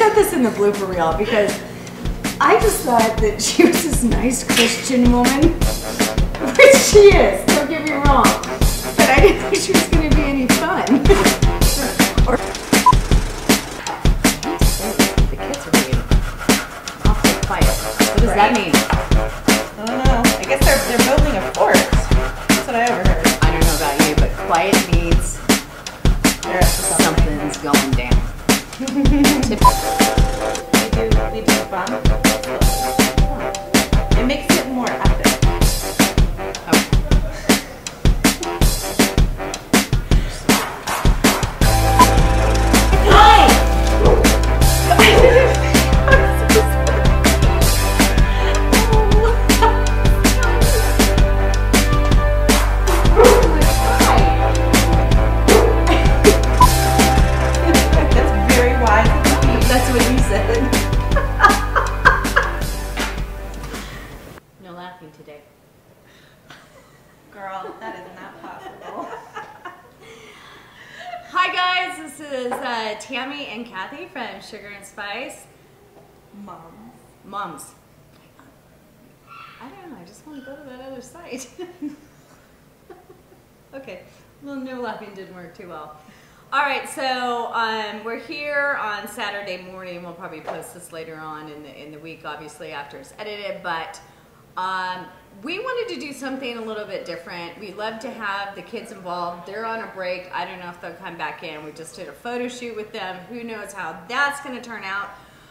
said this in the blooper reel because I just thought that she was this nice Christian woman, which she is, don't get me wrong, but I didn't think she was going to be any fun. Or the kids are being awfully quiet. What does that mean? I don't know. I guess they're building a fort. That's what I overheard. I don't know about you, but quiet means something's going down. We do fun. It makes it more epic. Today. Girl, that is not possible. Hi guys, this is Tammy and Kathy from Sugar and Spice. Moms. I don't know, I just want to go to that other site. Okay, well, no laughing didn't work too well. All right, so we're here on Saturday morning. We'll probably post this later on in the week, obviously after it's edited, but we wanted to do something a little bit different. We love to have the kids involved. They're on a break. I don't know if they'll come back in. We just did a photo shoot with them. Who knows how that's going to turn out.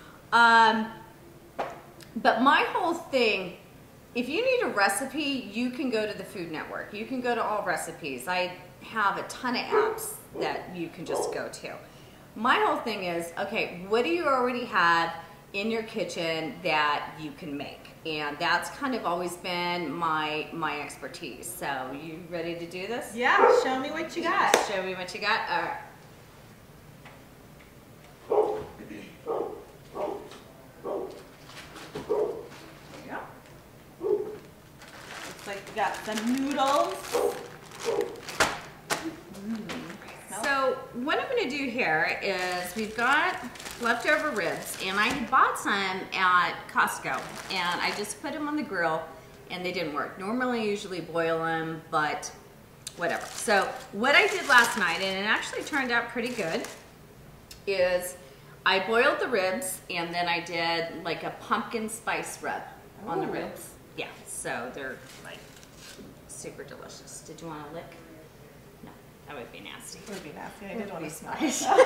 But my whole thing, if you need a recipe, you can go to the Food Network. You can go to All Recipes. I have a ton of apps that you can just go to. My whole thing is, okay, what do you already have in your kitchen that you can make? And that's kind of always been my expertise. So you ready to do this? Yeah, show me what you got. Show me what you got. All right. There you go. Looks like we got some noodles. So what I'm going to do here is we've got leftover ribs, and I had bought some at Costco, and I just put them on the grill, and they didn't work. Normally I usually boil them, but whatever. So what I did last night, and it actually turned out pretty good, is I boiled the ribs, and then I did like a pumpkin spice rub on the ribs. Yeah, so they're like super delicious. Did you want to lick? No, that would be nasty. It would be nasty. I did want to smell Spice. it.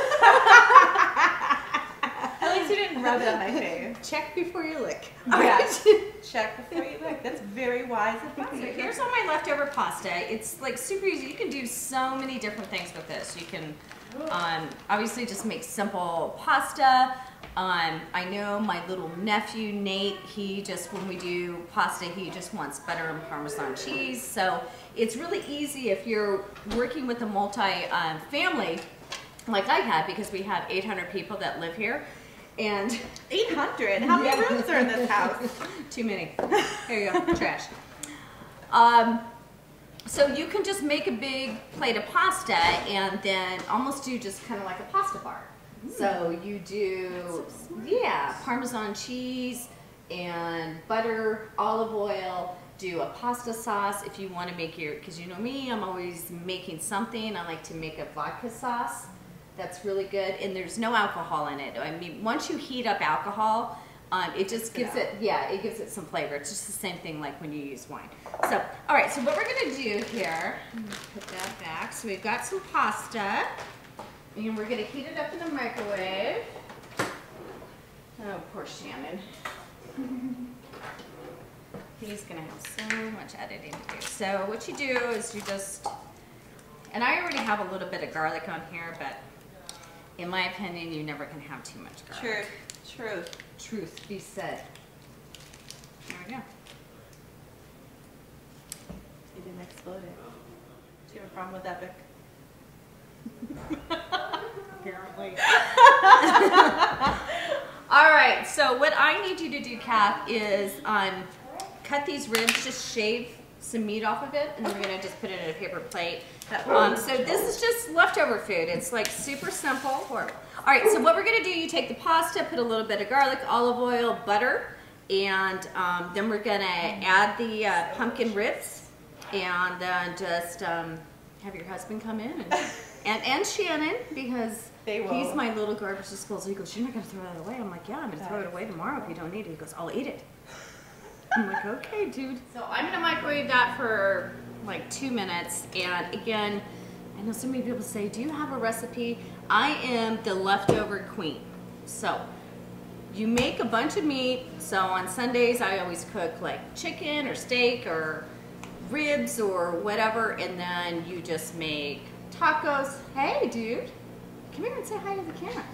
At least you didn't rub it on my face. Check before you lick. Yeah. Check before you lick. That's very wise advice. So here's all my leftover pasta. It's like super easy. You can do so many different things with this. You can obviously just make simple pasta. I know my little nephew Nate, he just, when we do pasta, he just wants butter and Parmesan cheese. So it's really easy if you're working with a multi-family like I have, because we have 800 people that live here. And 800? How many rooms are in this house? Too many. Here you go, trash. So you can just make a big plate of pasta and then almost do just kind of like a pasta bar. So you do, yeah, Parmesan cheese and butter, olive oil, do a pasta sauce if you want to make your, because you know me, I'm always making something. I like to make a vodka sauce. That's really good, and there's no alcohol in it. I mean, once you heat up alcohol, it just gives it, yeah, it gives it some flavor. It's just the same thing like when you use wine. So, all right, so what we're gonna do here, put that back. So we've got some pasta, and we're gonna heat it up in the microwave. Oh, poor Shannon. He's gonna have so much editing to do. So what you do is you just, and I already have a little bit of garlic on here, but in my opinion, you never can have too much garlic. Truth. Truth be said. There we go. You didn't explode it. Do you have a problem with Epic? Apparently. All right, so what I need you to do, Kath, is cut these ribs, just shave some meat off of it, and then we're gonna just put it in a paper plate. So this is just leftover food. It's like super simple. All right, so what we're gonna do, you take the pasta, put a little bit of garlic, olive oil, butter, and then we're gonna add the pumpkin ribs, and then just have your husband come in, and Shannon, because he's my little garbage disposal. He goes, "You're not gonna throw that away?" I'm like, "Yeah, I'm gonna throw it away tomorrow if you don't need it." He goes, "I'll eat it." I'm like, "Okay, dude." So I'm gonna microwave that for like 2 minutes, and again, I know so many people say, "Do you have a recipe?" I am the leftover queen. So you make a bunch of meat. So on Sundays, I always cook like chicken or steak or ribs or whatever, and then you just make tacos. Hey, dude, come here and say hi to the camera.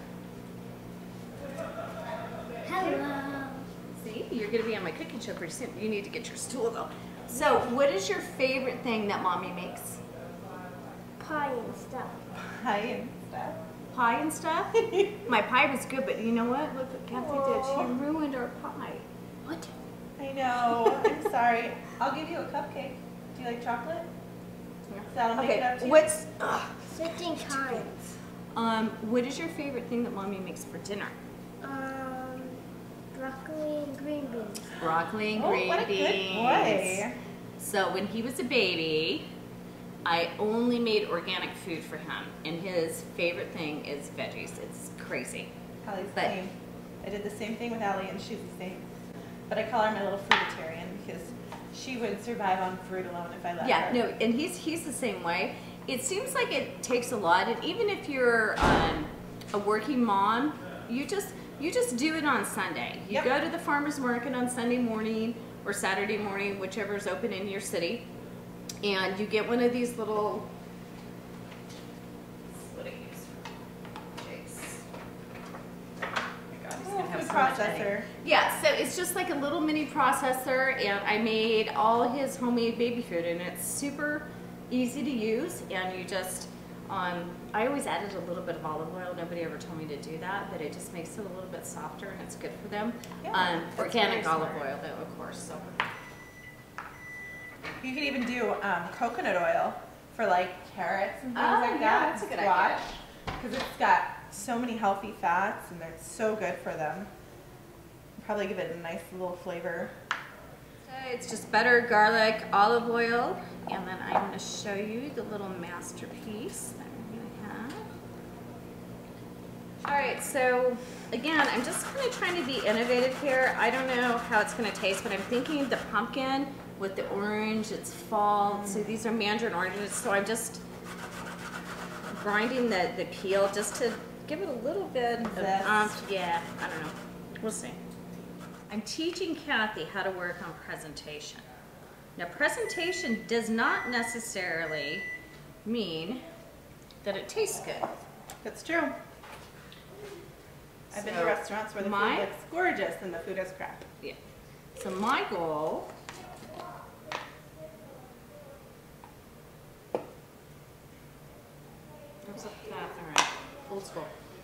Hello. See, you're gonna be on my cooking show pretty soon. You need to get your stool though. So, what is your favorite thing that Mommy makes? Pie and stuff. Pie and stuff. Pie and stuff? My pie was good, but you know what? Look what Kathy did. She ruined our pie. What? I know. I'm sorry. I'll give you a cupcake. Do you like chocolate? Yeah. That'll make it up to you. What's 15 times. what is your favorite thing that Mommy makes for dinner? Broccoli and green beans. Broccoli and Oh, green what a beans. good boy. So when he was a baby, I only made organic food for him, and his favorite thing is veggies. It's crazy. Allie's the But- same. I did the same thing with Allie, and she's the same. But I call her my little fruitarian because she would survive on fruit alone if I let Yeah, her. no, and he's the same way. It seems like it takes a lot, and even if you're a working mom, you just do it on Sunday. You Yep. go to the farmer's market on Sunday morning or Saturday morning, whichever's open in your city, and you get one of these little, what do I use for Jake's? Oh my God, he's Oh, gonna have food so much headache. processor. Yeah, so it's just like a little mini processor, and I made all his homemade baby food, and it's super easy to use, and you just, I always added a little bit of olive oil. Nobody ever told me to do that, but it just makes it a little bit softer, and it's good for them. Yeah, that's Organic very olive smart. oil, though, of course. So. You could even do coconut oil for like carrots and things Oh, like yeah, that. that's a good squash, idea. because it's got so many healthy fats and it's so good for them. Probably give it a nice little flavor. It's just butter, garlic, olive oil, and then I'm going to show you the little masterpiece that we're going to have. All right, so again, I'm just kind of trying to be innovative here. I don't know how it's going to taste, but I'm thinking the pumpkin with the orange, it's fall. So these are mandarin oranges, so I'm just grinding the peel just to give it a little bit of Zest. yeah, I don't know. We'll see. I'm teaching Kathy how to work on presentation. Now, presentation does not necessarily mean that it tastes good. That's true. I've been to So, restaurants where the my- food looks gorgeous and the food is crap. Yeah. So my goal What's up with that? All right, old school.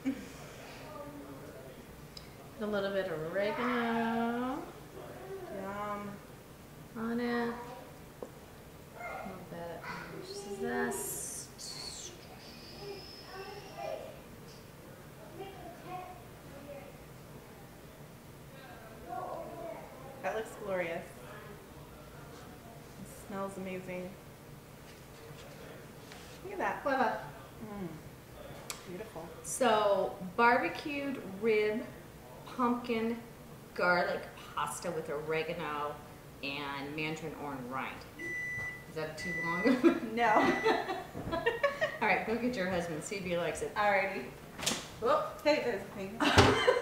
Put a little bit of oregano Yum. on it. A little bit of zest. That looks glorious. It smells amazing. Look at that. Clever. Beautiful. So, barbecued rib, pumpkin, garlic pasta with oregano and mandarin orange rind. Is that too long? No. All right, go get your husband, see if he likes it. Alrighty. Whoop. Hey, there's a thing.